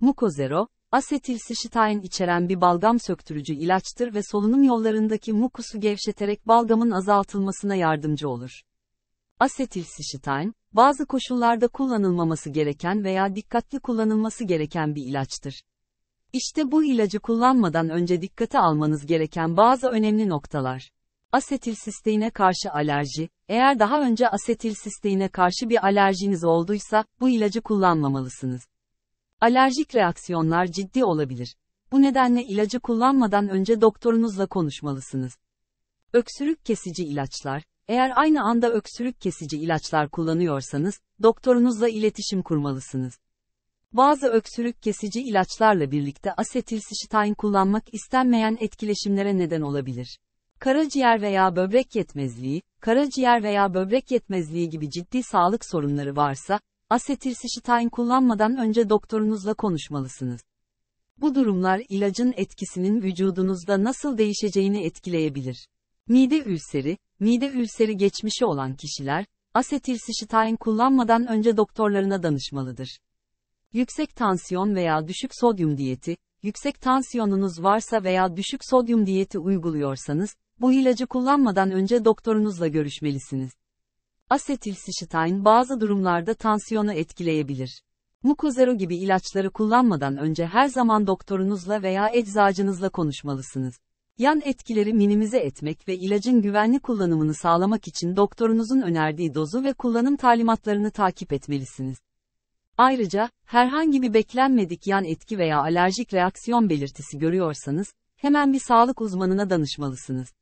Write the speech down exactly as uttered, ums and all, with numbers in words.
Mukozero, asetilsişitain içeren bir balgam söktürücü ilaçtır ve solunum yollarındaki mukusu gevşeterek balgamın azaltılmasına yardımcı olur. Asetilsişitain, bazı koşullarda kullanılmaması gereken veya dikkatli kullanılması gereken bir ilaçtır. İşte bu ilacı kullanmadan önce dikkate almanız gereken bazı önemli noktalar. Asetilsisteine karşı alerji, eğer daha önce asetilsisteine karşı bir alerjiniz olduysa, bu ilacı kullanmamalısınız. Alerjik reaksiyonlar ciddi olabilir. Bu nedenle ilacı kullanmadan önce doktorunuzla konuşmalısınız. Öksürük kesici ilaçlar, eğer aynı anda öksürük kesici ilaçlar kullanıyorsanız, doktorunuzla iletişim kurmalısınız. Bazı öksürük kesici ilaçlarla birlikte asetilsişitain kullanmak istenmeyen etkileşimlere neden olabilir. Karaciğer veya böbrek yetmezliği, karaciğer veya böbrek yetmezliği gibi ciddi sağlık sorunları varsa, asetilsişitain kullanmadan önce doktorunuzla konuşmalısınız. Bu durumlar ilacın etkisinin vücudunuzda nasıl değişeceğini etkileyebilir. Mide ülseri, mide ülseri geçmişi olan kişiler, asetilsişitain kullanmadan önce doktorlarına danışmalıdır. Yüksek tansiyon veya düşük sodyum diyeti, yüksek tansiyonunuz varsa veya düşük sodyum diyeti uyguluyorsanız, bu ilacı kullanmadan önce doktorunuzla görüşmelisiniz. Asetilsişitain bazı durumlarda tansiyonu etkileyebilir. Mukozero gibi ilaçları kullanmadan önce her zaman doktorunuzla veya eczacınızla konuşmalısınız. Yan etkileri minimize etmek ve ilacın güvenli kullanımını sağlamak için doktorunuzun önerdiği dozu ve kullanım talimatlarını takip etmelisiniz. Ayrıca, herhangi bir beklenmedik yan etki veya alerjik reaksiyon belirtisi görüyorsanız, hemen bir sağlık uzmanına danışmalısınız.